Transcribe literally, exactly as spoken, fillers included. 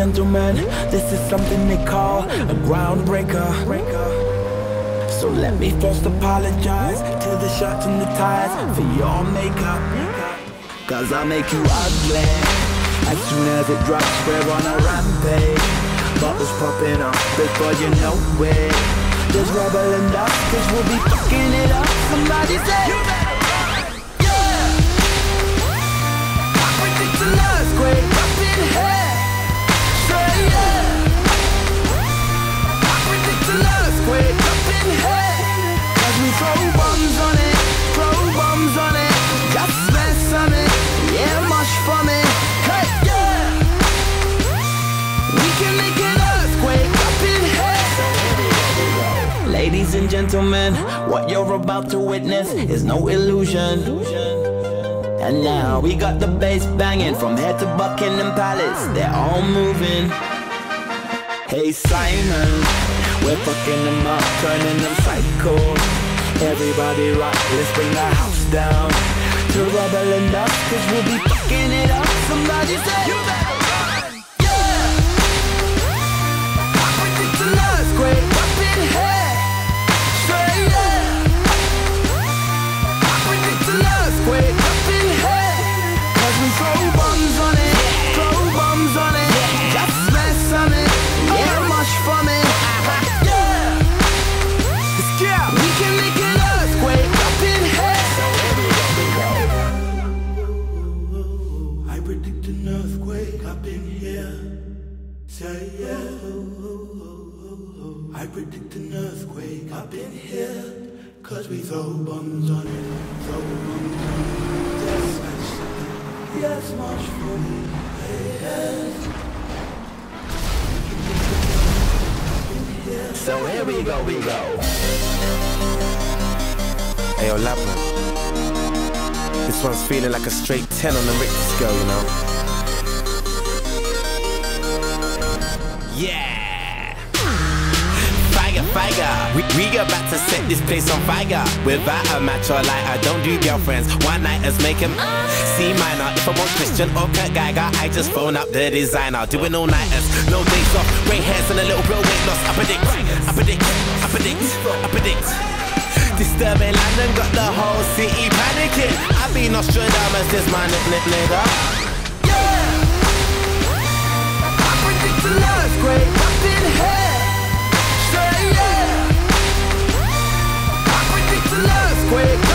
gentlemen, this is something they call a groundbreaker. So let me first apologize to the shirts and the ties for your makeup, cause I make you ugly. As soon as it drops, we're on a rampage. Bubbles popping up before you know it. There's rubble and dust, cause we'll be fucking it up. Somebody say you better run, yeah. I predict an earthquake up in here. Say yeah. I predict an earthquake up in here. Cause we throw bombs on it, throw bombs on it. Just mess on it, yeah, mush for me. Hey, yeah. We can make an earthquake up in here. Ladies and gentlemen, what you're about to witness is no illusion. And now we got the bass banging from here to Buckingham Palace. They're all moving. Hey Simon, we're fucking them up, turning them psycho. Everybody rock, let's bring the house down to rubble and dust, cause we'll be fucking it up. Somebody say you better run, yeah. I predict an earthquake up in here. Say yeah. I predict an earthquake up in here. Cause we throw bombs on it, throw bombs on it. Just mess on it, yeah, mush for me. Yeah. We can make an earthquake up in here. I predict an earthquake up in here. Say yeah. I predict an earthquake up in here. Cause we throw bombs on it, throw bombs on it. Yes, much, yes, much for me. Yes. So here we go, we go. Hey, yo, Labman. This one's feeling like a straight ten on the Richter scale, you know? Yeah! Fire, fire. We, we about to set this place on fire. Without a match or light, I don't do girlfriends. One nighters make him C minor. If I want Christian or Kurt Geiger, I just phone up the designer. Doing all nighters, no days off. Grey hairs and a little bit of weight loss. I predict, I predict, I predict, I predict. Disturbing London got the whole city panicking. I be Nostradamus, this my nigga. Yeah. I predict an earthquake up in here. Say yeah. I predict an earthquake.